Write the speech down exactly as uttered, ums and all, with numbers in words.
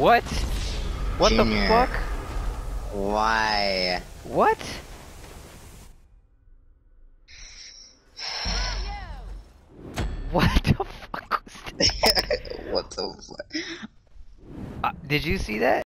What? What Junior. the fuck? Why? What? What the fuck was that? What the fuck? Uh, did you see that?